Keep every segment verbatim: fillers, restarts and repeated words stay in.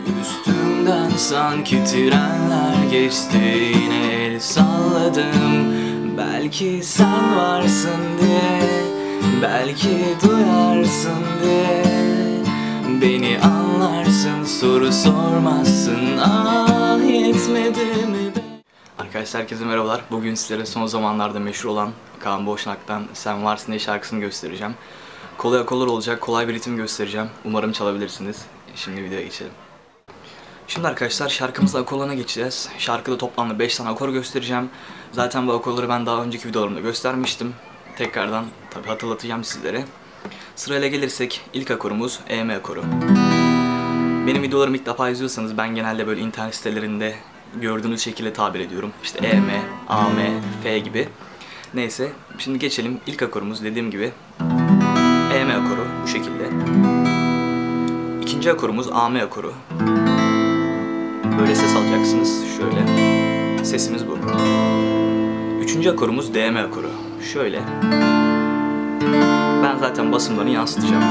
Üstümden sanki trenler geçti, yine el salladım. Belki sen varsın diye, belki duyarsın diye. Beni anlarsın, soru sormazsın, ah yetmedi mi be? Arkadaşlar herkese merhabalar. Bugün sizlere son zamanlarda meşhur olan Kaan Boşnak'tan Sen Varsın diye şarkısını göstereceğim. Kolay akorlar olacak, kolay bir ritim göstereceğim. Umarım çalabilirsiniz. Şimdi videoya geçelim. Şimdi arkadaşlar şarkımızda akorlarına geçeceğiz. Şarkıda toplamda beş tane akor göstereceğim. Zaten bu akorları ben daha önceki videolarımda göstermiştim. Tekrardan tabi hatırlatacağım sizlere. Sırayla gelirsek ilk akorumuz E M akoru. Benim videolarımı ilk defa izliyorsanız ben genelde böyle internet sitelerinde gördüğünüz şekilde tabir ediyorum. İşte E M, A M, F gibi. Neyse şimdi geçelim. İlk akorumuz dediğim gibi E M akoru bu şekilde. İkinci akorumuz A M akoru. Böyle ses alacaksınız. Şöyle. Sesimiz bu. Üçüncü akorumuz D M akoru. Şöyle. Ben zaten basımlarını yansıtacağım.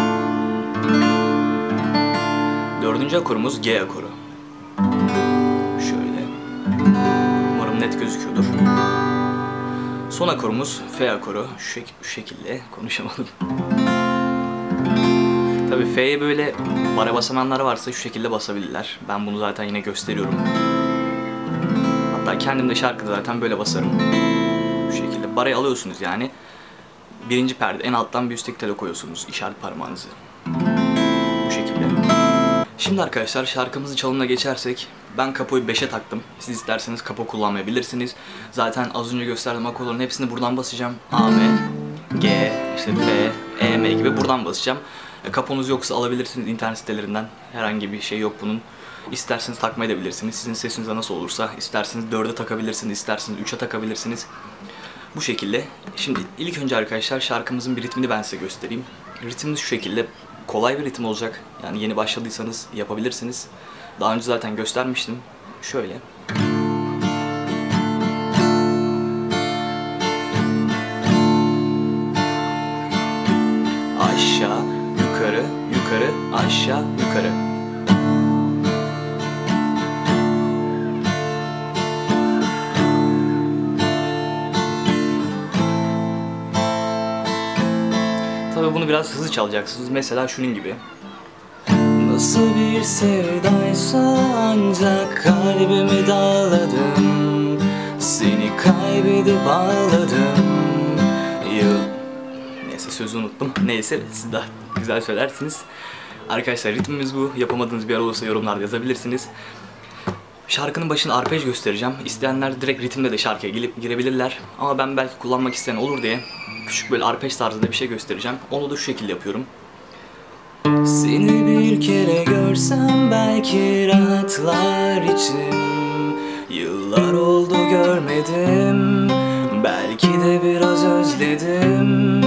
Dördüncü akorumuz G akoru. Şöyle. Umarım net gözüküyordur. Son akorumuz F akoru. Şu, şek şu şekilde. Konuşamadım. Tabii F'ye böyle bara basamayanlar varsa şu şekilde basabilirler. Ben bunu zaten yine gösteriyorum. Hatta kendim de şarkıda zaten böyle basarım. Bu şekilde barayı alıyorsunuz yani. Birinci perde en alttan bir üstteki tele koyuyorsunuz işaret parmağınızı. Bu şekilde. Şimdi arkadaşlar şarkımızın çalımına geçersek ben kapoyu beşe taktım. Siz isterseniz kapo kullanmayabilirsiniz. Zaten az önce gösterdiğim akorların hepsini buradan basacağım. A M, G, işte F, E M gibi buradan basacağım. Kaponuz yoksa alabilirsiniz internet sitelerinden. Herhangi bir şey yok bunun. İsterseniz takmayabilirsiniz. Sizin sesinize nasıl olursa. İsterseniz dörde takabilirsiniz, isterseniz üçe takabilirsiniz. Bu şekilde. Şimdi ilk önce arkadaşlar şarkımızın bir ritmini ben size göstereyim. Ritmimiz şu şekilde. Kolay bir ritim olacak. Yani yeni başladıysanız yapabilirsiniz. Daha önce zaten göstermiştim. Şöyle. Aşağı, yukarı, yukarı, aşağı, yukarı. Tabii bunu biraz hızlı çalacaksınız. Mesela şunun gibi. Nasıl bir sevdaysa ancak kalbimi dağladım. Seni kaybedip ağladım. Yıl... Neyse sözü unuttum. Neyse siz daha güzel söylersiniz. Arkadaşlar ritmimiz bu. Yapamadığınız bir yer olursa yorumlarda yazabilirsiniz. Şarkının başında arpej göstereceğim. İsteyenler direkt ritimle de şarkıya gelip girebilirler. Ama ben belki kullanmak isteyen olur diye küçük böyle arpej tarzında bir şey göstereceğim. Onu da şu şekilde yapıyorum. Seni bir kere görsem belki rahatlar içim. Yıllar oldu görmedim. Belki de biraz özledim.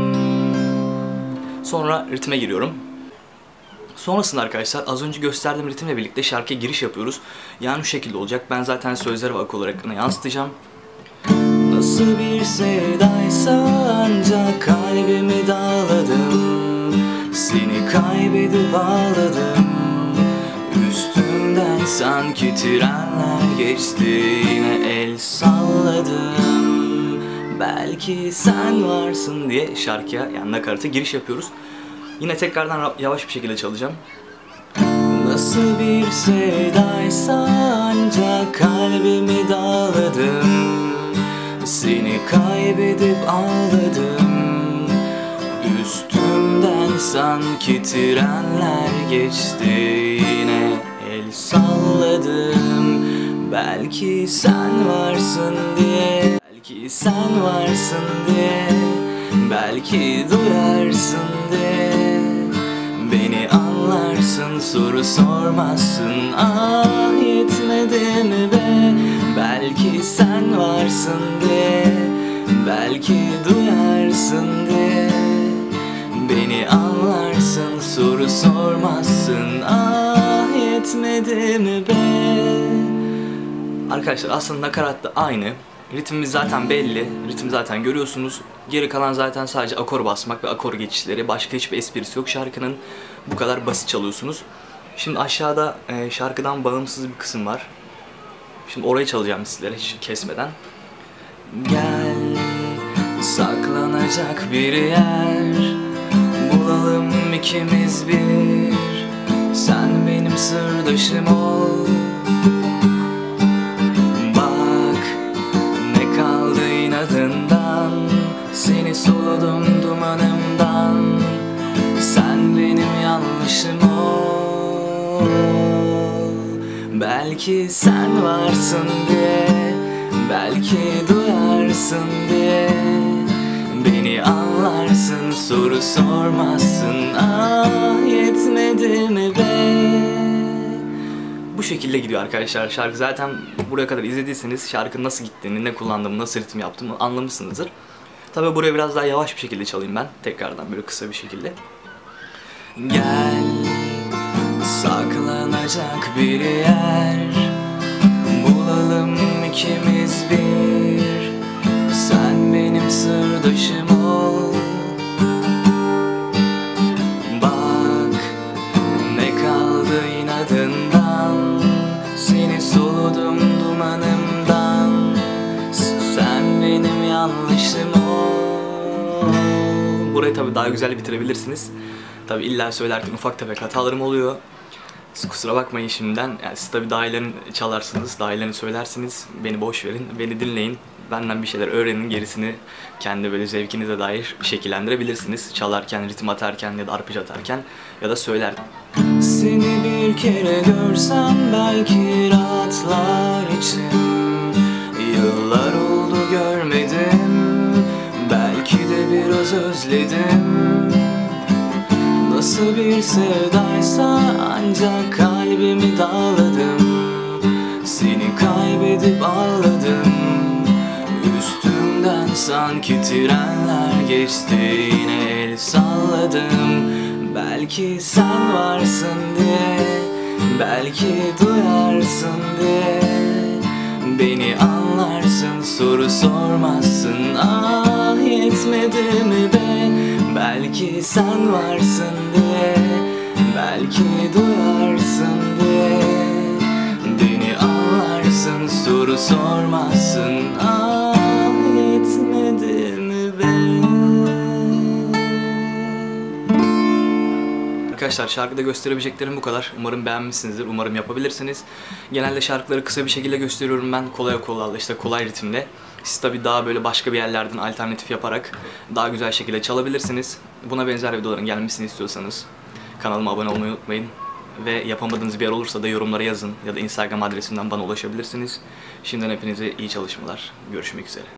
Sonra ritme giriyorum. Sonrasında arkadaşlar az önce gösterdiğim ritimle birlikte şarkıya giriş yapıyoruz. Yani şu şekilde olacak. Ben zaten sözleri ve akor olarak yansıtacağım. Nasıl bir sevdaysa ancak kalbimi dağladım. Seni kaybedip ağladım. Üstümden sanki trenler geçti, yine el salladım. Belki sen varsın diye şarkıya yani nakarata giriş yapıyoruz. Yine tekrardan yavaş bir şekilde çalacağım. Nasıl bir sevdaysa ancak kalbimi dağladım. Seni kaybedip ağladım. Üstümden sanki trenler geçti, yine el salladım. Belki sen varsın diye, belki sen varsın diye, belki duyarsın diye. Beni anlarsın, soru sormazsın, ah yetmedi mi be? Belki sen varsın diye, belki duyarsın diye. Beni anlarsın, soru sormazsın, ah yetmedi mi be? Arkadaşlar aslında nakarat da aynı. Ritmimiz zaten belli. Ritim zaten görüyorsunuz. Geri kalan zaten sadece akor basmak ve akor geçişleri. Başka hiçbir esprisi yok şarkının. Bu kadar basit çalıyorsunuz. Şimdi aşağıda e, şarkıdan bağımsız bir kısım var. Şimdi orayı çalacağım sizlere hiç kesmeden. Gel, saklanacak bir yer bulalım ikimiz bir. Sen benim sırdaşım ol. Bak, ne kaldı inadından. Seni soludum dumanımdan. Sen benim yanlışım ol. Belki sen varsın diye, belki duyarsın diye, beni anlarsın, soru sormazsın. Ah, yetmedi mi be? Bu şekilde gidiyor arkadaşlar şarkı. Zaten buraya kadar izlediyseniz şarkının nasıl gittiğini, ne kullandığımı, nasıl ritim yaptığımı anlamışsınızdır. Tabi buraya biraz daha yavaş bir şekilde çalayım ben. Tekrardan böyle kısa bir şekilde. Gel, saklanacak bir yer bulalım ikimiz bir. Sen benim sırdaşım ol. Bak, ne kaldı inadından. Seni soludum dumanımdan. Sen benim yanlışım ol. Burayı tabi daha güzel bitirebilirsiniz. Tabi illa söylerken ufak tefek hatalarım oluyor. Siz kusura bakmayın şimdiden. Yani siz tabi daha iyilerini çalarsınız, daha iyilerini söylersiniz. Beni boş verin, beni dinleyin. Benden bir şeyler öğrenin, gerisini kendi böyle zevkinize dair şekillendirebilirsiniz. Çalarken, ritim atarken ya da arpej atarken ya da söylerken. Seni bir kere görsem belki rahatlar içim. Yıllar oldu görmedim, belki de biraz özledim. Nasıl bir sevdaysa ancak kalbimi dağladım. Seni kaybedip ağladım. Üstümden sanki trenler geçti, yine el salladım. Belki sen varsın diye, belki duyarsın diye, beni anlarsın, soru sormazsın. Ah, yetmedi mi be? Belki sen varsın diye, belki duyarsın diye, beni anlarsın, soru sormazsın. Ah, yetmedi mi be? Arkadaşlar şarkıda gösterebileceklerim bu kadar. Umarım beğenmişsinizdir, umarım yapabilirsiniz. Genelde şarkıları kısa bir şekilde gösteriyorum ben, kolay kolay işte kolay ritimle. Siz tabi daha böyle başka bir yerlerden alternatif yaparak daha güzel şekilde çalabilirsiniz. Buna benzer videoların gelmesini istiyorsanız kanalıma abone olmayı unutmayın. Ve yapamadığınız bir yer olursa da yorumlara yazın ya da Instagram adresimden bana ulaşabilirsiniz. Şimdiden hepinize iyi çalışmalar. Görüşmek üzere.